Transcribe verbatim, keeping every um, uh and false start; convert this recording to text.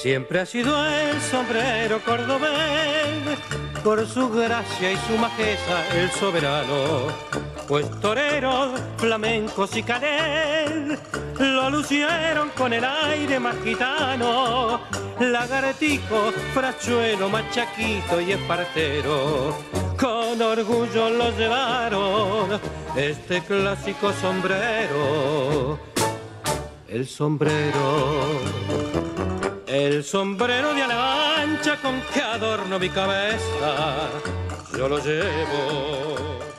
Siempre ha sido el sombrero cordobés, por su gracia y su majeza el soberano, pues toreros, flamencos y canet lo lucieron con el aire más gitano. Lagartijo, frachuelo, machaquito y espartero, con orgullo lo llevaron este clásico sombrero. El sombrero, el sombrero de ala ancha con que adorno mi cabeza, yo lo llevo